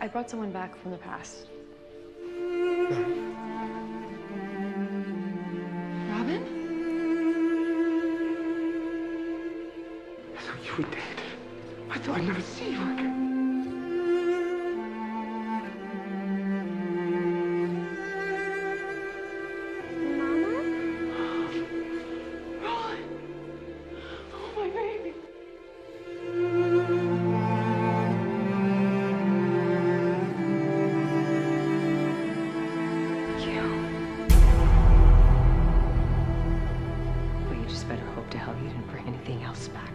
I brought someone back from the past. Robin? I thought you were dead. I thought I'd never see you again. Better hope to hell you didn't bring anything else back.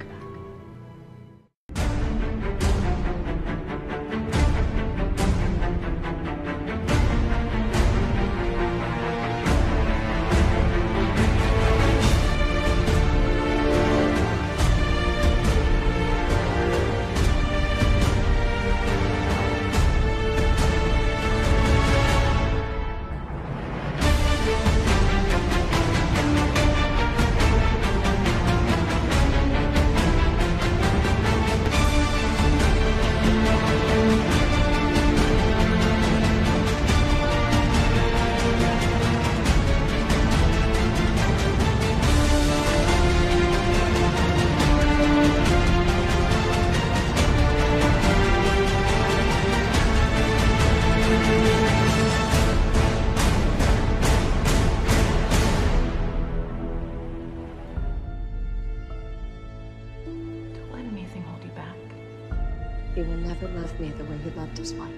He will never love me the way he loved his wife.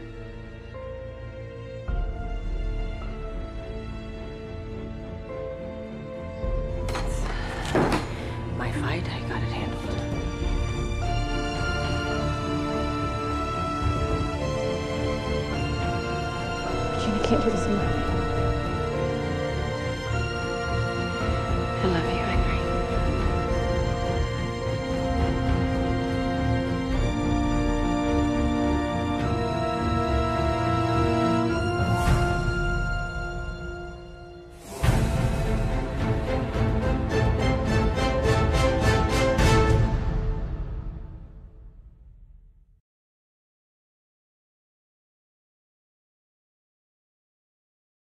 My fight, I got it handled. Gina can't do this anymore.